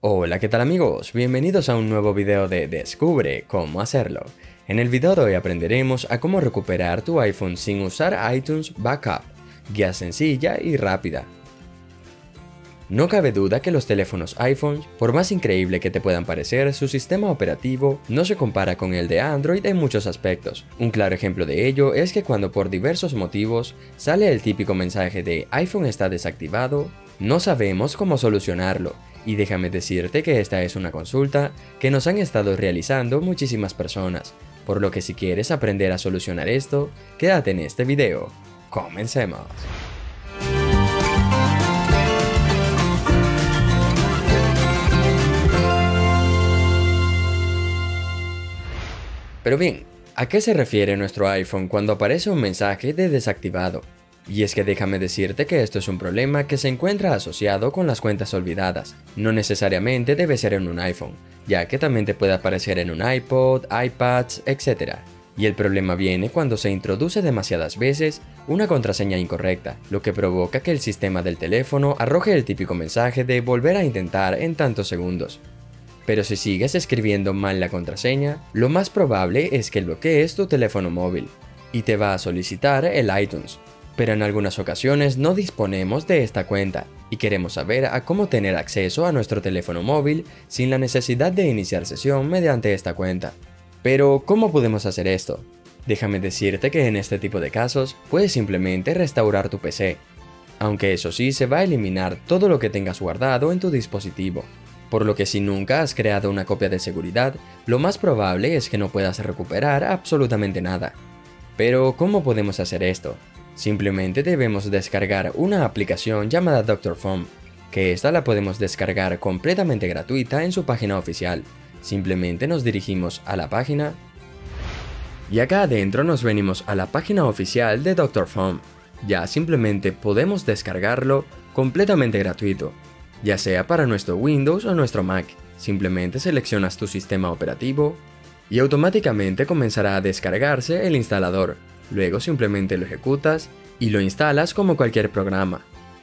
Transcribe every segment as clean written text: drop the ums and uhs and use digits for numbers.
Hola, ¿qué tal amigos? Bienvenidos a un nuevo video de Descubre cómo hacerlo. En el video de hoy aprenderemos a cómo recuperar tu iPhone sin usar iTunes Backup, guía sencilla y rápida. No cabe duda que los teléfonos iPhone, por más increíble que te puedan parecer, su sistema operativo no se compara con el de Android en muchos aspectos. Un claro ejemplo de ello es que cuando por diversos motivos sale el típico mensaje de iPhone está desactivado, no sabemos cómo solucionarlo. Y déjame decirte que esta es una consulta que nos han estado realizando muchísimas personas, por lo que si quieres aprender a solucionar esto, quédate en este video. ¡Comencemos! Pero bien, ¿a qué se refiere nuestro iPhone cuando aparece un mensaje de desactivado? Y es que déjame decirte que esto es un problema que se encuentra asociado con las cuentas olvidadas. No necesariamente debe ser en un iPhone, ya que también te puede aparecer en un iPod, iPads, etc. Y el problema viene cuando se introduce demasiadas veces una contraseña incorrecta, lo que provoca que el sistema del teléfono arroje el típico mensaje de volver a intentar en tantos segundos. Pero si sigues escribiendo mal la contraseña, lo más probable es que bloquees tu teléfono móvil y te va a solicitar el iTunes. Pero en algunas ocasiones no disponemos de esta cuenta y queremos saber a cómo tener acceso a nuestro teléfono móvil sin la necesidad de iniciar sesión mediante esta cuenta. Pero, ¿cómo podemos hacer esto? Déjame decirte que en este tipo de casos puedes simplemente restaurar tu PC, aunque eso sí se va a eliminar todo lo que tengas guardado en tu dispositivo. Por lo que si nunca has creado una copia de seguridad, lo más probable es que no puedas recuperar absolutamente nada. Pero, ¿cómo podemos hacer esto? Simplemente debemos descargar una aplicación llamada Dr. Phone, que esta la podemos descargar completamente gratuita en su página oficial. Simplemente nos dirigimos a la página y acá adentro nos venimos a la página oficial de Dr. Phone. Ya simplemente podemos descargarlo completamente gratuito, ya sea para nuestro Windows o nuestro Mac. Simplemente seleccionas tu sistema operativo y automáticamente comenzará a descargarse el instalador. Luego simplemente lo ejecutas y lo instalas como cualquier programa.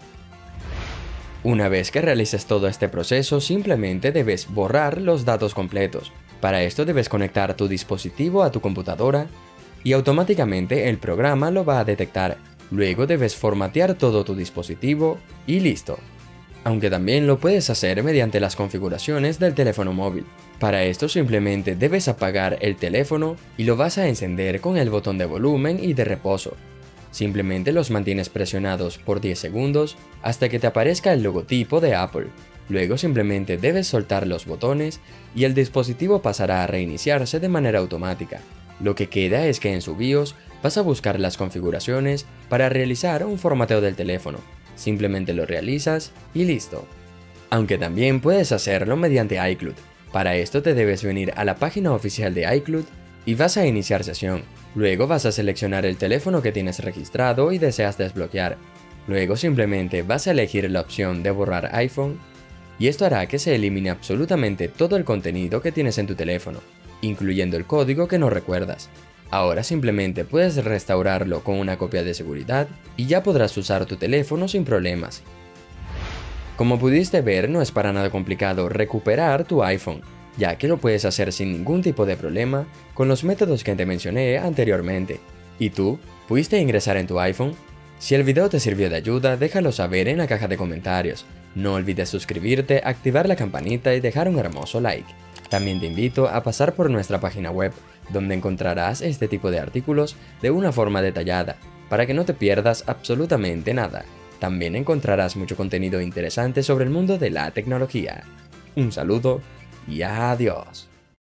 Una vez que realices todo este proceso, simplemente debes borrar los datos completos. Para esto debes conectar tu dispositivo a tu computadora y automáticamente el programa lo va a detectar. Luego debes formatear todo tu dispositivo y listo. Aunque también lo puedes hacer mediante las configuraciones del teléfono móvil. Para esto simplemente debes apagar el teléfono y lo vas a encender con el botón de volumen y de reposo. Simplemente los mantienes presionados por 10 segundos hasta que te aparezca el logotipo de Apple. Luego simplemente debes soltar los botones y el dispositivo pasará a reiniciarse de manera automática. Lo que queda es que en su BIOS vas a buscar las configuraciones para realizar un formateo del teléfono. Simplemente lo realizas y listo. Aunque también puedes hacerlo mediante iCloud. Para esto te debes venir a la página oficial de iCloud y vas a iniciar sesión. Luego vas a seleccionar el teléfono que tienes registrado y deseas desbloquear. Luego simplemente vas a elegir la opción de borrar iPhone y esto hará que se elimine absolutamente todo el contenido que tienes en tu teléfono, incluyendo el código que no recuerdas. Ahora simplemente puedes restaurarlo con una copia de seguridad y ya podrás usar tu teléfono sin problemas. Como pudiste ver, no es para nada complicado recuperar tu iPhone, ya que lo puedes hacer sin ningún tipo de problema con los métodos que te mencioné anteriormente. ¿Y tú? ¿Pudiste ingresar en tu iPhone? Si el video te sirvió de ayuda, déjalo saber en la caja de comentarios. No olvides suscribirte, activar la campanita y dejar un hermoso like. También te invito a pasar por nuestra página web, donde encontrarás este tipo de artículos de una forma detallada, para que no te pierdas absolutamente nada. También encontrarás mucho contenido interesante sobre el mundo de la tecnología. Un saludo y adiós.